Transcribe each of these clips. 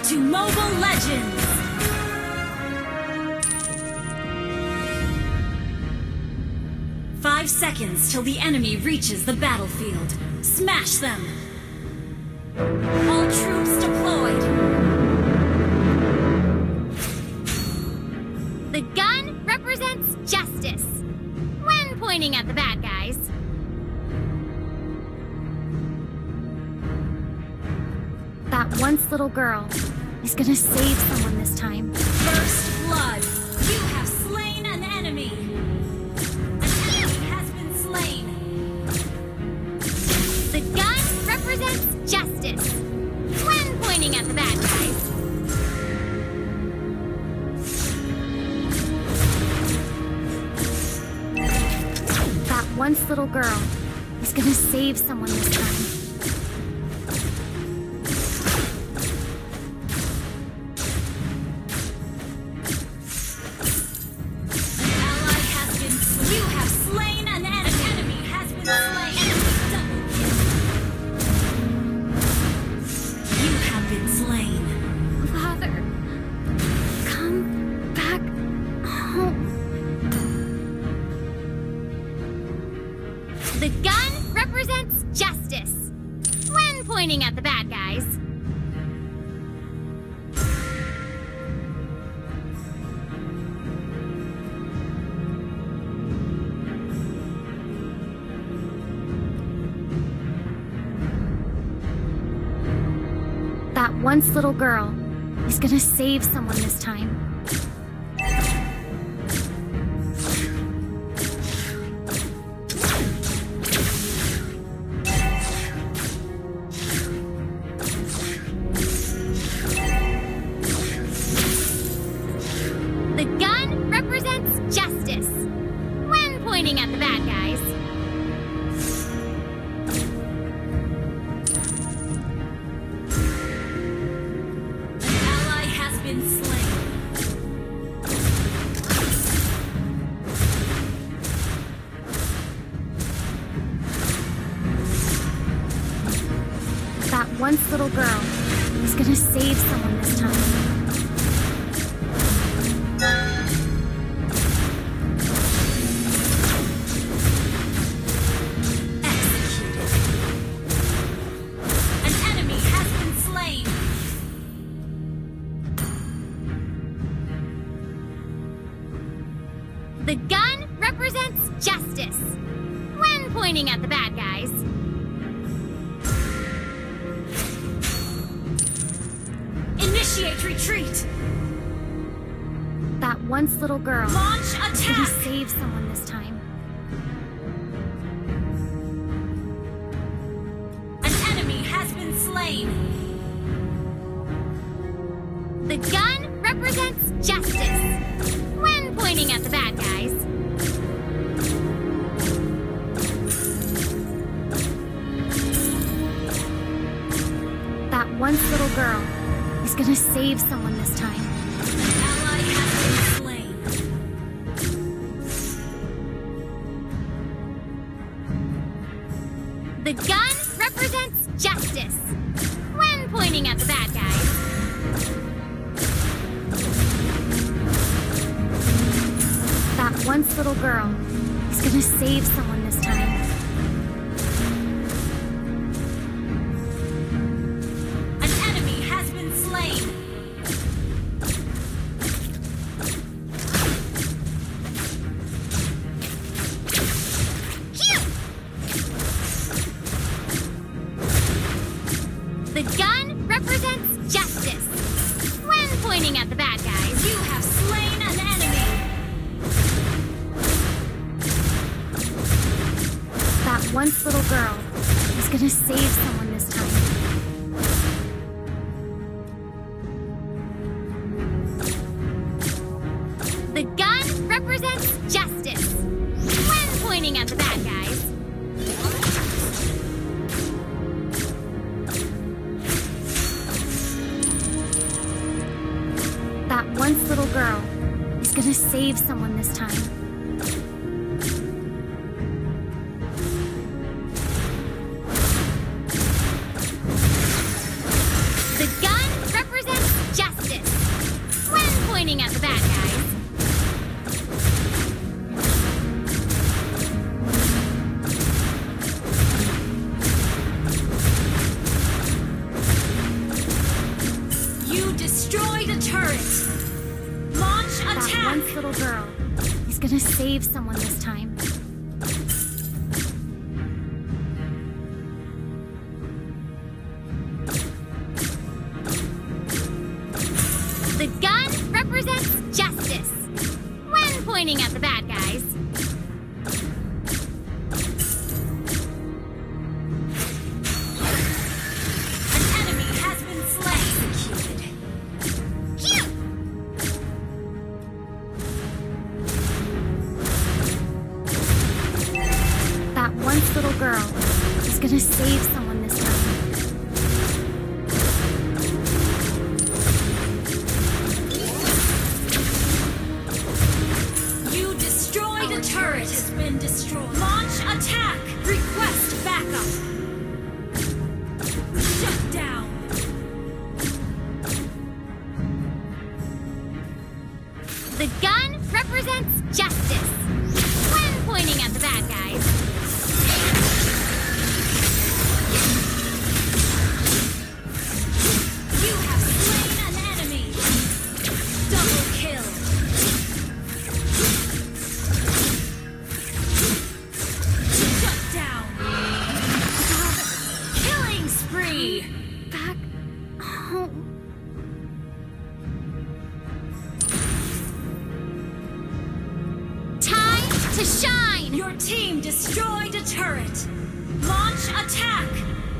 to Mobile Legends! Five seconds till the enemy reaches the battlefield. Smash them! All troops deployed! The gun represents justice when pointing at the bad guys. That once little girl is gonna save someone this time. First blood! You have slain an enemy! An enemy has been slain! The gun represents justice when pointing at the bad guys. That once little girl is gonna save someone this time. The gun represents justice when pointing at the bad guys. That once little girl is gonna save someone this time. The gun represents justice when pointing at the bad guys. An ally has been slain. That once little girl is gonna save someone this time. The gun represents justice when pointing at the bad guys. Initiate retreat! That once little girl Launch is gonna attack! save someone this time. An enemy has been slain! The gun represents justice when pointing at the bad guys. That once little girl is gonna save someone this time. An ally has been slain. The gun represents justice when pointing at the bad guys. That once little girl is gonna save someone this time. An enemy has been slain. The gun represents justice when pointing at the bad guys. You have slain an enemy. That once little girl is gonna save someone this time. The gun represents justice when pointing at the bad guys. That once little girl is gonna save someone this time. The gun represents is gonna save someone this time. The gun represents justice when pointing at the bad guys. An enemy has been slain. Phew! That once little girl is gonna save someone this time. You destroyed a turret. Has been destroyed. Launch attack. Request backup. Shut down. The gun represents justice when pointing at the bad guys. You have slain an enemy. Double kill. Shut down. Killing spree. Back home. Time to shine! Your team destroyed a turret. Launch attack.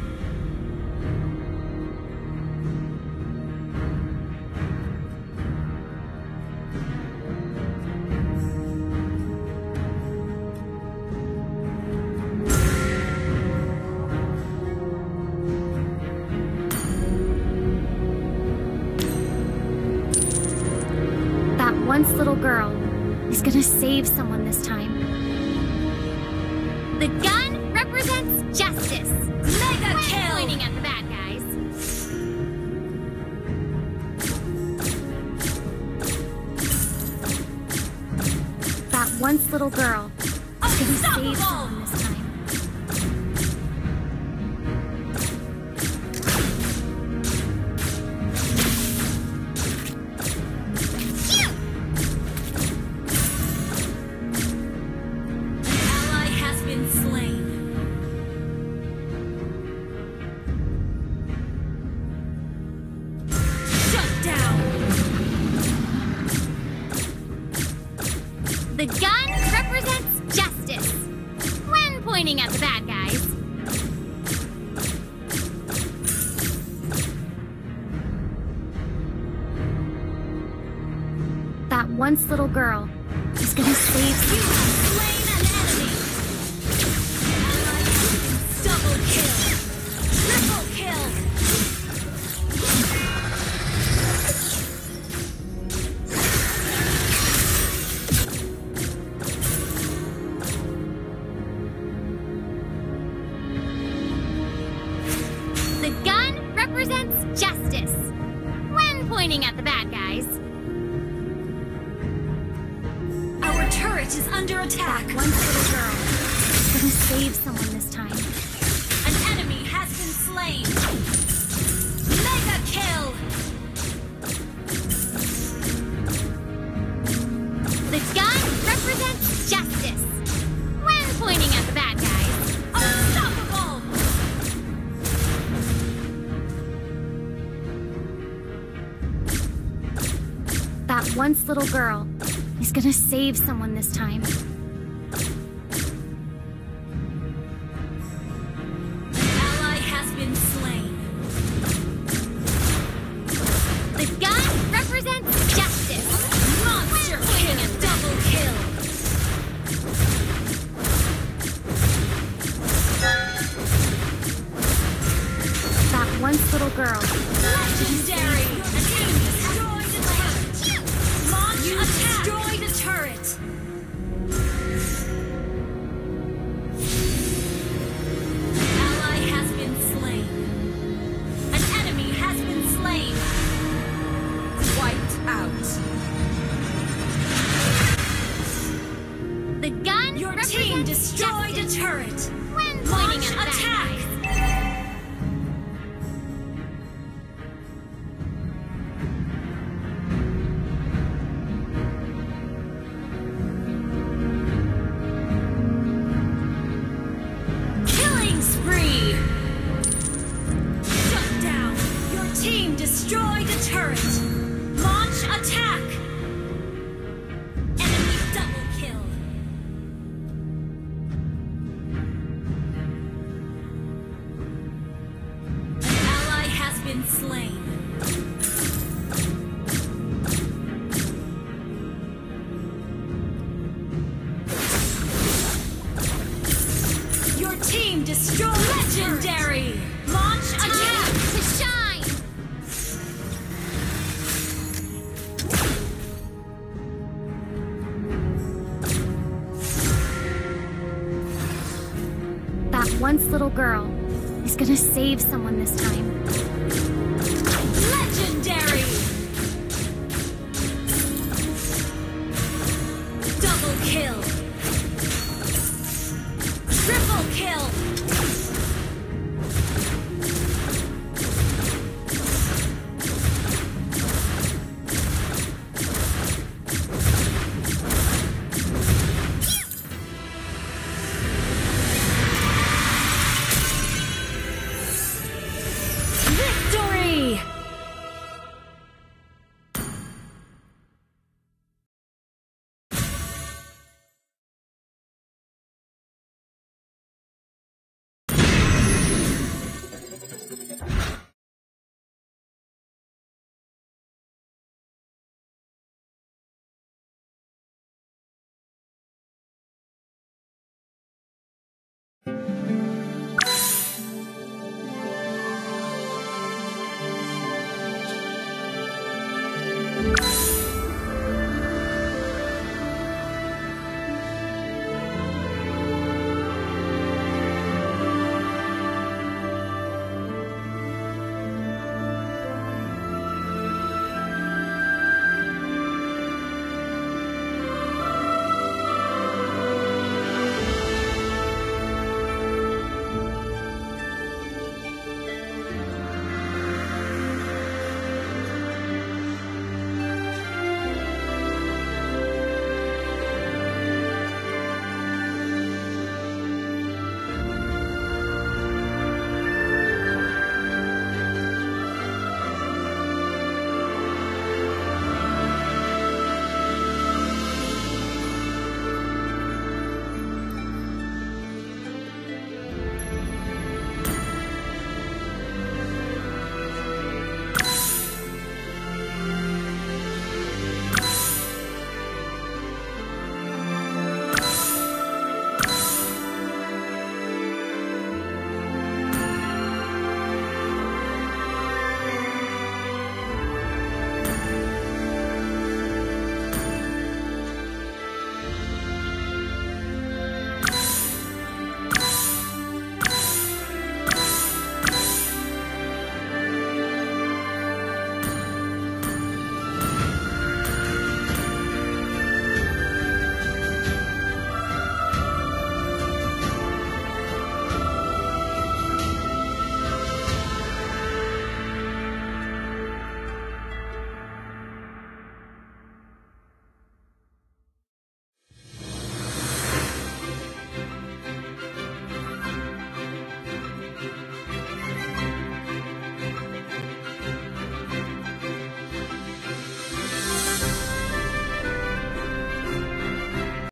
That once little girl is gonna save someone this time. The gun represents justice. Mega When kill. pointing at the bad guys. That once little girl is gonna save Unstoppable. someone this time. Phew! Ally has been slain. Shut down. The gun represents justice when pointing at the bad guys. That once little girl is gonna save You someone. have slain an enemy. Ally has been double kill. Triple kill. The gun represents justice when pointing at the bad guys. Our turret is under attack. Once little girl is gonna save someone this time. An enemy has been slain. Mega kill. The gun represents justice when pointing at the bad guys. Unstoppable. That once little girl is gonna save someone this time. Ally has been slain. The gun represents justice. Monster kill. Double kill. That once little girl. Legendary. An enemy destroyed a turret. Launch attack. Destroyed a turret. Ally has been slain. An enemy has been slain. Wiped out. The gun Your represents team destroyed justice a turret. when pointing Launch at the bad attack. guys. Destroy! Legendary! Launch attack! To shine! That once little girl is gonna save someone this time. Legendary! Double kill! Triple kill!